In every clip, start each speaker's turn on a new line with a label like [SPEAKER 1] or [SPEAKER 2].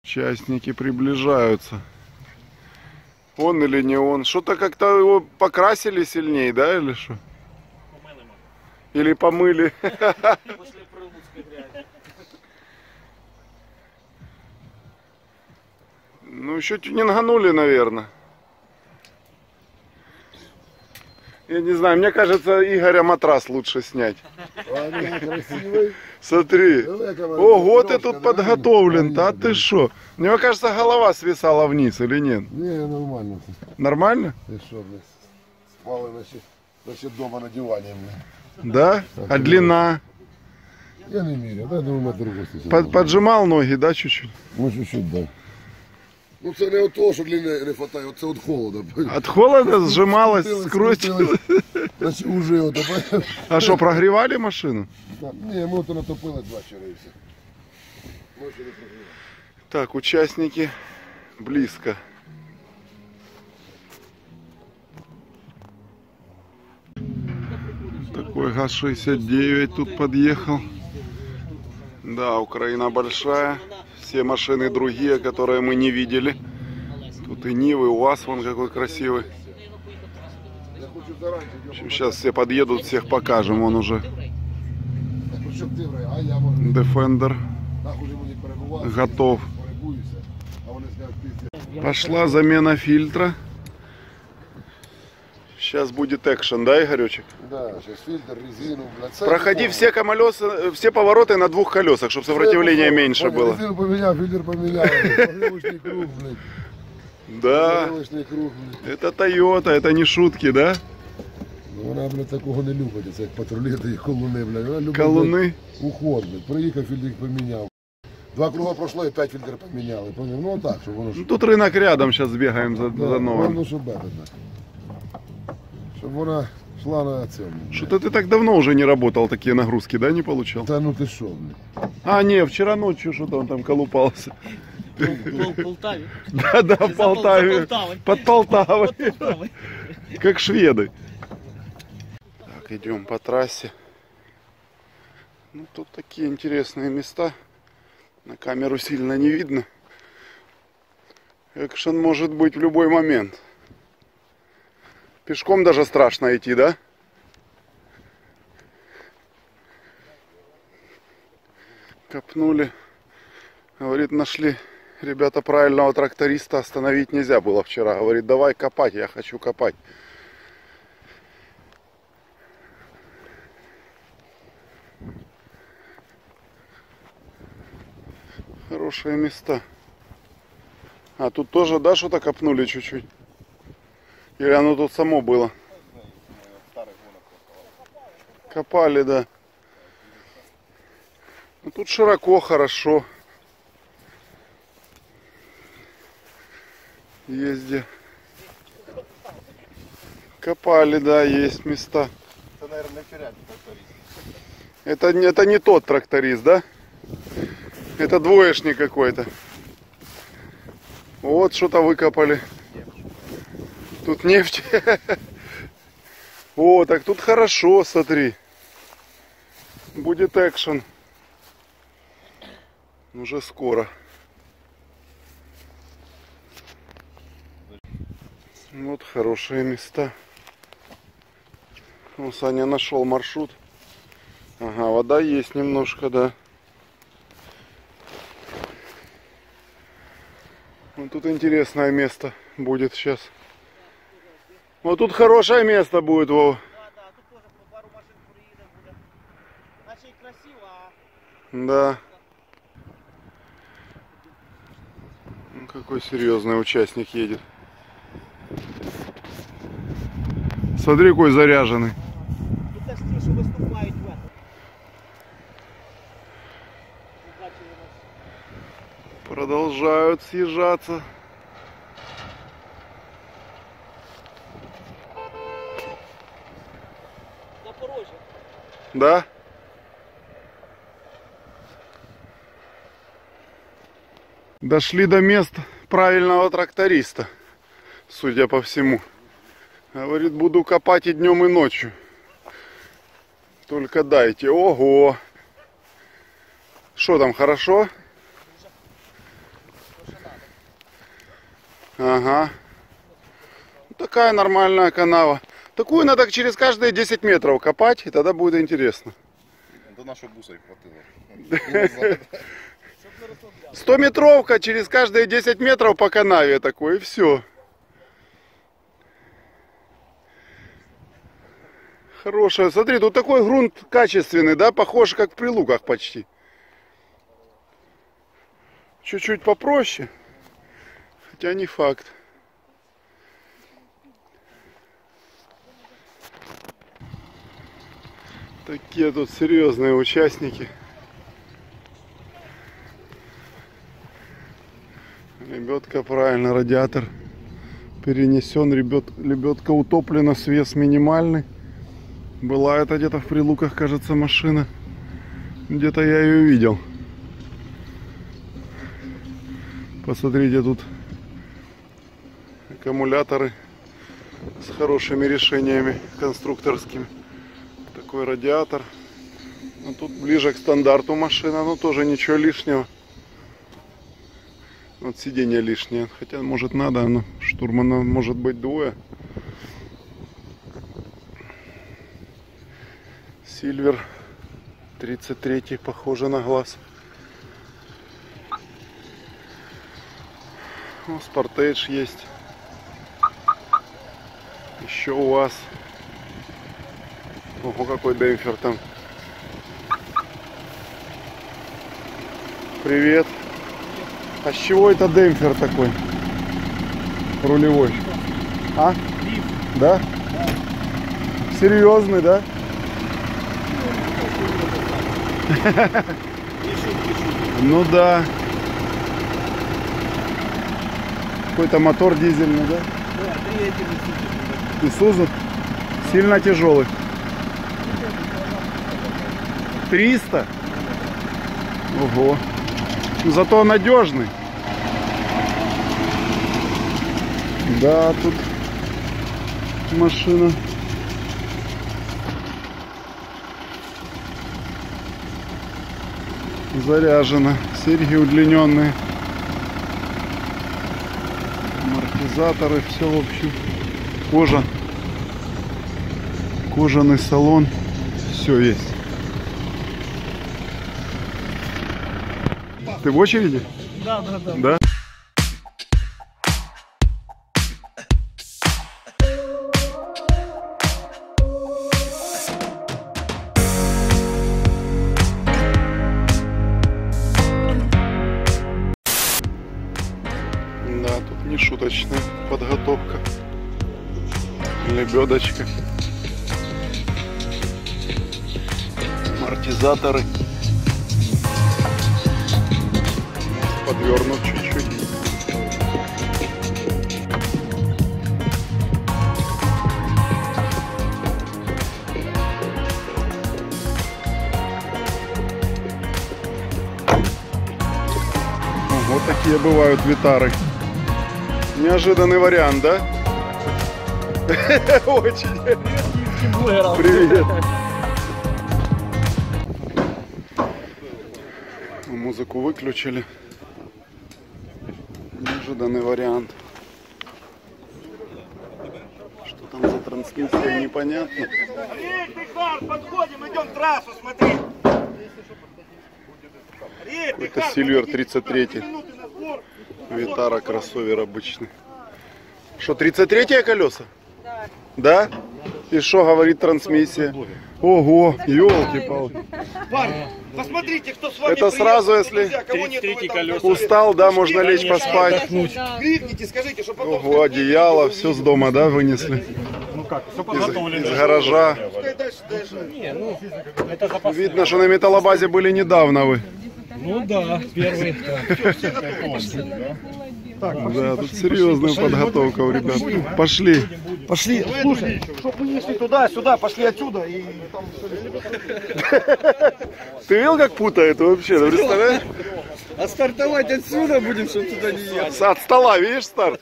[SPEAKER 1] Участники приближаются. Он или не он? Что-то как-то его покрасили сильнее, да, или что? Или помыли? Ну, еще тюнинганули, наверное. Я не знаю, мне кажется, Игоря матрас лучше снять. Смотри. Ого, ты тут подготовлен-то, а ты что? Мне кажется, голова свисала вниз или нет?
[SPEAKER 2] Не, нормально.
[SPEAKER 1] Нормально?
[SPEAKER 2] Ты что, спали, значит, дома на диване.
[SPEAKER 1] Да? А длина?
[SPEAKER 2] Я не меряю, да, думаю, другу.
[SPEAKER 1] Поджимал ноги, да, чуть-чуть?
[SPEAKER 2] Ну, чуть-чуть, да. Ну, це не від того, що длини не хватає, це від холода.
[SPEAKER 1] От холода сжималась, скрутилась.
[SPEAKER 2] Значить, уже ото.
[SPEAKER 1] А что, прогревали машину?
[SPEAKER 2] Ні, ми ото натопили 2 вчора і все.
[SPEAKER 1] Так, участники близко. Такой ГАЗ-69 тут подъехал. Да, Украина большая. Все машины другие, которые мы не видели. Тут и Нивы, УАЗ вон какой красивый. Сейчас все подъедут, всех покажем. Он уже Defender готов. Пошла замена фильтра. Сейчас будет экшен, да, Игоречек?
[SPEAKER 2] Да, сейчас фильтр, резину.
[SPEAKER 1] Проходи все колеса, все повороты на 2 колесах, чтобы сопротивление меньше было.
[SPEAKER 2] Резину поменял, фильтр поменял. Погрузочный круг, блядь.
[SPEAKER 1] Да, это Toyota, это не шутки, да?
[SPEAKER 2] Вона, блядь, такого не любить, це як патруліти і колуни, блядь. Вона любить,
[SPEAKER 1] Колуни?
[SPEAKER 2] уход, блядь. Приїхав, фільтр поміняв. 2 круга пройшло і 5 фільтр поміняли. Ну так, щоб воно...
[SPEAKER 1] Ну, тут рынок рядом, сейчас бегаем за новым.
[SPEAKER 2] Ну, щоб это, щоб вона шла на цьому.
[SPEAKER 1] Что-то ты так давно уже не работал, такие нагрузки, да, не получал?
[SPEAKER 2] Та ну ти що, блядь.
[SPEAKER 1] А, не, вчера ночью что-то он там колупался.
[SPEAKER 3] В Полтаве.
[SPEAKER 1] Да, в Полтаве. Под Полтавой. Как шведы. Так, идем по трассе. Ну, тут такие интересные места. На камеру сильно не видно. Экшен может быть в любой момент. Пешком даже страшно идти, да? Копнули. Говорит, нашли ребята правильного тракториста. Остановить нельзя было вчера. Говорит, давай копать, я хочу копать. Хорошие места. А тут тоже, да, что-то копнули чуть-чуть? Или оно тут само было? Копали, да. Ну, тут широко, хорошо. Есть где. Копали, да, есть места.
[SPEAKER 2] Це, наверное, тракторист.
[SPEAKER 1] Это не тот тракторист, да? Это двоечник какой-то. Вот что-то выкопали. Тут нефть. О, так тут хорошо, смотри. Будет экшен. Уже скоро. Вот хорошие места. Ну, Саня нашел маршрут. Ага, вода есть немножко, да. Вот тут интересное место будет сейчас. Вот тут хорошее место будет, Вова.
[SPEAKER 3] Да, тут тоже пару машин приїде буде. Наче й красиво, а...
[SPEAKER 1] Да. Ну, какой серьезный участник едет. Смотри, какой заряженный.
[SPEAKER 3] Тут теж ті, що виступають в этом. Бачили нас.
[SPEAKER 1] Продолжают съезжаться.
[SPEAKER 3] Запорожжя.
[SPEAKER 1] Да? Дошли до места правильного тракториста, судя по всему. Говорит, буду копать и днем, и ночью. Только дайте. Ого! Что там, хорошо? Ага. Такая нормальная канава. Такую надо через каждые 10 метров копать, и тогда будет интересно.
[SPEAKER 4] До нашего буса и хватило.
[SPEAKER 1] 100-метровка через каждые 10 метров по канаве такой, и все. Хорошая. Смотри, тут такой грунт качественный, да, похож как в Прилуках почти. Чуть-чуть попроще, хотя не факт. Такие тут серьезные участники. Лебедка, правильно, радиатор перенесен, лебедка утоплена, свес минимальный. Была это где-то в Прилуках, кажется, машина. Где-то я ее видел. Посмотрите, тут аккумуляторы с хорошими решениями конструкторскими. Такой радиатор. А тут ближе к стандарту машина, но тоже ничего лишнего. Вот сиденье лишнее. Хотя, может, надо, но штурмана может быть двое. Сильвер 33, похоже на глаз. Ну, Спортейдж есть. Еще у вас. Ого, какой демпфер там. Привет. А с чего это демпфер такой? Рулевой. А? Да? Серьезный, да? Ну да. Какой-то мотор дизельный, да? Да, Исузу. Сильно тяжелый. 300? Ого. Зато надежный. Да, тут машина. Заряжена. Серьги удлиненные. Амортизаторы, все в общем. Кожа. Кожаный салон. Все есть. Ты в очереди?
[SPEAKER 3] Да.
[SPEAKER 1] Да? Да, тут не шуточная подготовка. Лебедочка. Амортизаторы. Подвернут чуть-чуть. Вот такие бывают витары. Неожиданный вариант, да? Очень. Привет. Музыку выключили. Неожиданный вариант. Что там за трансмиссия, непонятно.
[SPEAKER 3] Подходим, идем трассу, смотри.
[SPEAKER 1] Это Сильвер 33. Витара, кроссовер обычный. Что, 33-е колеса? Да. Да? И что говорит трансмиссия? Ого, елки-палки.
[SPEAKER 3] Парни, посмотрите, кто с вами
[SPEAKER 1] Это сразу, если устал, да, можно лечь поспать.
[SPEAKER 3] Крикните, скажите, что потом...
[SPEAKER 1] Ого, одеяло, все с дома, да, вынесли? Из гаража. Видно, что на металлобазе были недавно вы.
[SPEAKER 5] Ну да, первый.
[SPEAKER 1] Да, тут серьезная подготовка у ребят. Пошли.
[SPEAKER 3] Пошли, слушай, чтобы мы не шли туда-сюда, пошли отсюда и там...
[SPEAKER 1] Ты видел, как путает вообще, ты представляешь?
[SPEAKER 5] А стартовать отсюда будем, чтобы туда не ехать.
[SPEAKER 1] От стола, видишь, старт?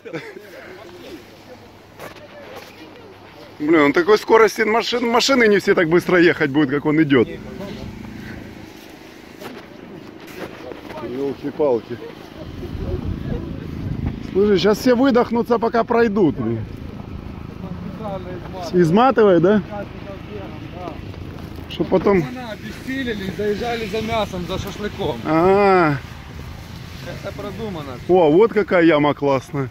[SPEAKER 1] Блин, он такой скорости машины не все так быстро ехать будут, как он идет. Елки-палки. Слушай, сейчас все выдохнутся, пока пройдут. Изматывает, да? Что потом...
[SPEAKER 5] Обессилили и заезжали за мясом, за шашлыком.
[SPEAKER 1] А-а-а.
[SPEAKER 5] Это продумано.
[SPEAKER 1] О, вот какая яма классная.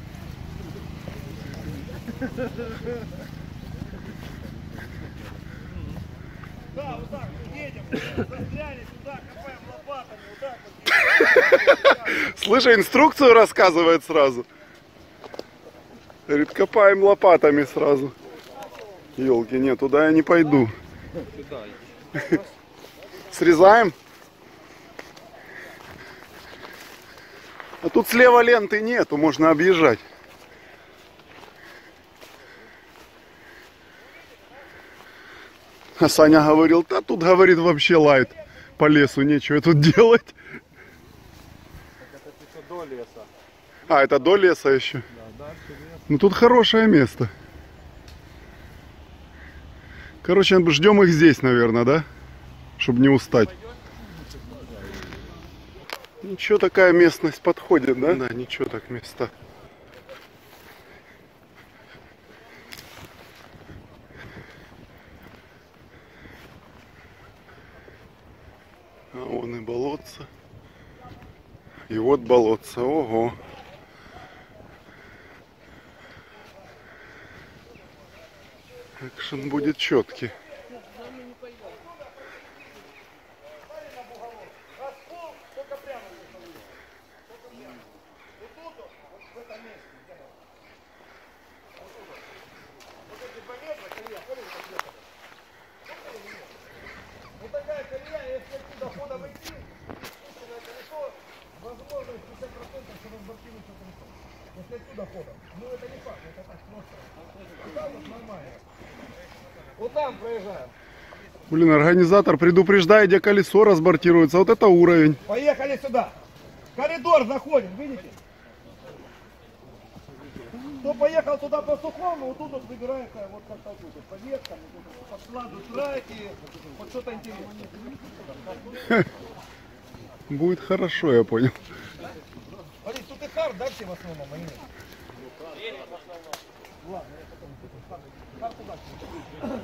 [SPEAKER 3] Да, вот так вот едем, застряли сюда, копаем лопатами, вот так вот.
[SPEAKER 1] Слушай, инструкцию рассказывает сразу. Говорит, копаем лопатами сразу. Ёлки, нет, туда я не пойду. Срезаем. А тут слева ленты нету, можно объезжать. А Саня говорил, да тут, говорит, вообще лайт. По лесу нечего тут делать.
[SPEAKER 5] До леса.
[SPEAKER 1] А, это до леса еще?
[SPEAKER 5] Да, дальше лес.
[SPEAKER 1] Ну тут хорошее место. Короче, ждем их здесь, наверное, да? Чтобы не устать. Ничего, такая местность подходит, да? Да, ничего так места. А вон и болотце. И вот болотце. Ого. Экшен будет четкий.
[SPEAKER 3] Вот такая колея, если оттуда хода выйти, колесо, возможно 50%, что разблокируется колесо. Если оттуда ходом. Ну это не факт, это так просто. Вот там вот нормально. Вот там проезжаем.
[SPEAKER 1] Блин, организатор предупреждает, где колесо разбортируется. Вот это уровень.
[SPEAKER 3] Поехали сюда. Коридор заходим, видите? Кто поехал туда по сухому, вот тут вот выбирается вот как-то тут. Вот по веткам, вот по складу трайки, вот что-то интересное.
[SPEAKER 1] Будет хорошо, я понял.
[SPEAKER 3] Смотри, тут и хард, да, все в основном, они нет? Ладно, я потом хард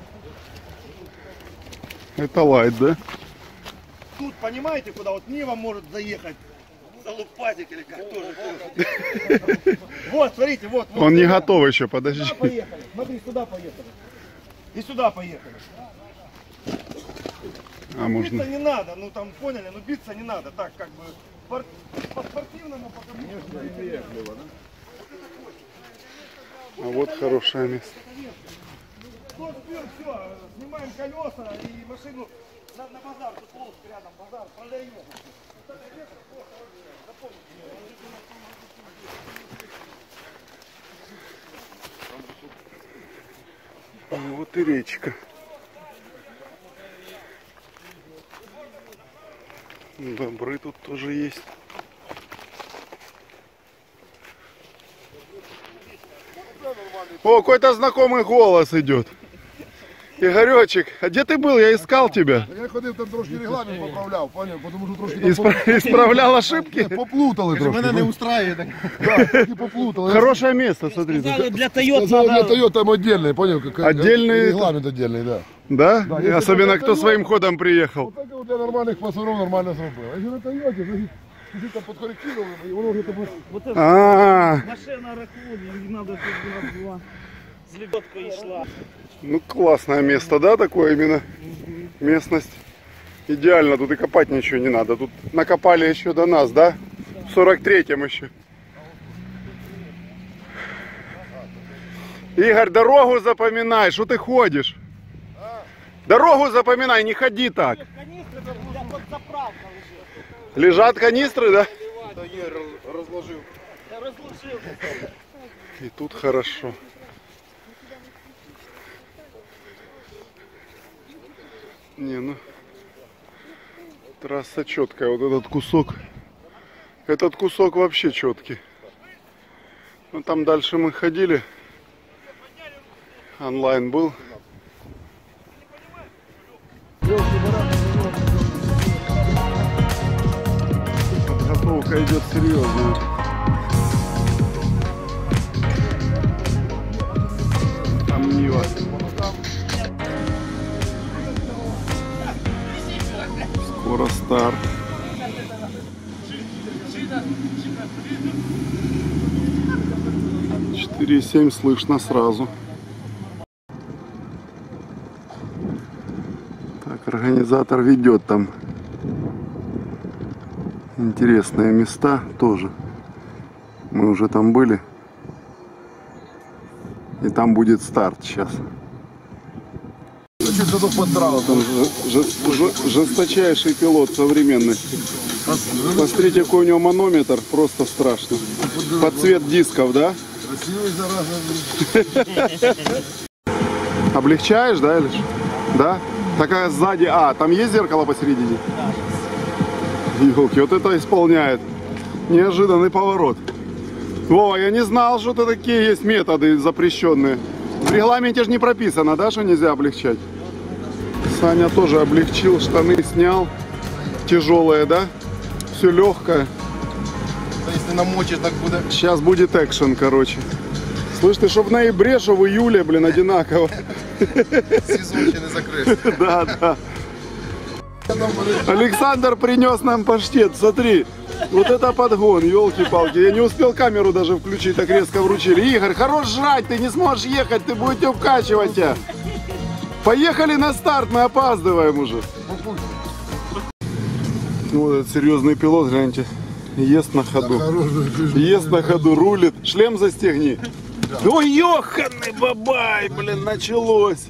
[SPEAKER 3] туда.
[SPEAKER 1] Это лайт, да?
[SPEAKER 3] Тут, понимаете, куда вот Нива может заехать? Залупатик или как тоже. Вот, смотрите, вот.
[SPEAKER 1] Он не готов еще, подожди.
[SPEAKER 3] Сюда поехали, смотри, сюда поехали. И сюда поехали.
[SPEAKER 1] А можно...
[SPEAKER 3] Биться не надо, ну там поняли, но биться не надо. Так, как бы, по спортивному, потому что...
[SPEAKER 1] А вот хорошее место.
[SPEAKER 3] Кто спил, все, снимаем колеса и машину на базар, тут полоска рядом, базар, продаем.
[SPEAKER 1] Вот и речка. Бобры тут тоже есть. О, какой-то знакомый голос идет. Игоречек, а где ты был? Я искал тебя.
[SPEAKER 2] Я ходив там трошки регламент поправляв, поняв, тому що трошки
[SPEAKER 1] Исправлял ошибки?
[SPEAKER 2] поплутали трошки.
[SPEAKER 5] Мене не устраює так.
[SPEAKER 2] Да, трошки поплутали.
[SPEAKER 1] Хорошее место, смотри. тут.
[SPEAKER 3] Для
[SPEAKER 2] Сказали, для Toyota там отдельный, понял?
[SPEAKER 1] Отдельный-
[SPEAKER 2] Регламент отдельный, да.
[SPEAKER 1] Да?
[SPEAKER 2] Да, если
[SPEAKER 1] Особенно
[SPEAKER 2] это
[SPEAKER 1] кто
[SPEAKER 2] Toyota-
[SPEAKER 1] своим ходом приехал.
[SPEAKER 2] Вот так вот для нормальных пасоров нормально зробили. А якщо на Toyota, значить, чуть там подкорректировали, і воно вже тобі...
[SPEAKER 1] А,
[SPEAKER 3] машина ракуни, не надо, чтобы была с лебедкой шла.
[SPEAKER 1] ну классное место, да, такое именно местность. Идеально, тут и копать ничего не надо. Тут накопали еще до нас, да? В 43-м еще. Игорь, дорогу запоминай, что ты ходишь? Дорогу запоминай, не ходи так.
[SPEAKER 3] Канистры, вот заправка лежит.
[SPEAKER 1] Лежат канистры, да?
[SPEAKER 4] Та є, розложив.
[SPEAKER 3] Я разложил.
[SPEAKER 1] И тут хорошо. Не, ну трасса четкая, вот этот кусок. Этот кусок вообще четкий. Ну там дальше мы ходили. Онлайн был. Подготовка идет серьезная. Старт. 4,7 слышно сразу. Так, организатор ведет там интересные места тоже. Мы уже там были. И там будет старт сейчас. Там жесточайший пилот современности. Посмотрите, какой у него манометр, просто страшно. Под цвет дисков, да?
[SPEAKER 2] Красивый, зараза.
[SPEAKER 1] Облегчаешь, да, или что? Да? Такая сзади. А, там есть зеркало посередине? Ёлки, вот это исполняет. Неожиданный поворот. Вова, я не знал, что такие есть методы запрещенные. В регламенте же не прописано, да, что нельзя облегчать? Саня тоже облегчил, штаны снял. Тяжелые, да? Все легкое.
[SPEAKER 4] Если намочишь, так будет.
[SPEAKER 1] Сейчас будет экшен, короче. Слышь, ты что в ноябре, что в июле, блин, одинаково.
[SPEAKER 4] Сезон еще не закрыт.
[SPEAKER 1] Да, да. Александр принес нам паштет, смотри. Вот это подгон, елки-палки. Я не успел камеру даже включить, так резко вручили. Игорь, хорош жрать, ты не сможешь ехать, ты будете укачивать тебя. Поехали на старт, мы опаздываем уже. Ну, вот этот серьезный пилот, гляньте. Ест на ходу. Ест на ходу, рулит. Шлем застегни. Ой, ёханый бабай, блин, началось.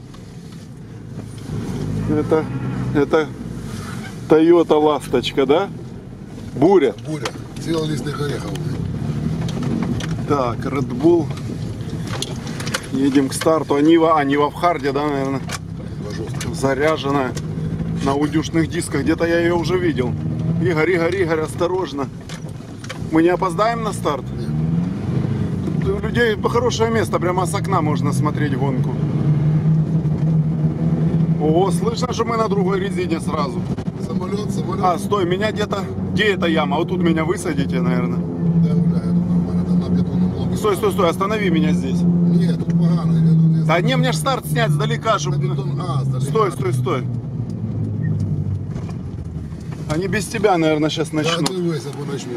[SPEAKER 1] Это Toyota Ласточка, да? Буря.
[SPEAKER 2] Буря. Цел листных орехов.
[SPEAKER 1] Так, Red Bull. Едем к старту. Нива в харде, да, наверное? Заряженная. На удюшных дисках. Где-то я ее уже видел. Игорь, осторожно. Мы не опоздаем на старт? У людей хорошее место. Прямо с окна можно смотреть гонку. О, слышно, что мы на другой резине сразу.
[SPEAKER 2] Самолет.
[SPEAKER 1] А, стой, меня где-то... Где эта яма? Вот тут меня высадите, наверное.
[SPEAKER 2] Да, нормально, там на бетонном блоке.
[SPEAKER 1] Стой, останови меня здесь.
[SPEAKER 2] Нет, тут погано.
[SPEAKER 1] Да не, мне ж старт снять сдалека,
[SPEAKER 2] На
[SPEAKER 1] чтобы...
[SPEAKER 2] бетон, сдалека.
[SPEAKER 1] Стой. Они без тебя, наверное, сейчас
[SPEAKER 2] Да,
[SPEAKER 1] начнут.
[SPEAKER 2] ты выйся, начну.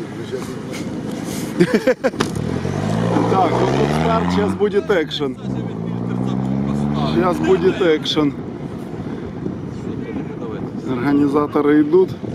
[SPEAKER 1] Так, вот тут старт, сейчас будет экшен. Сейчас будет экшен. Организаторы идут.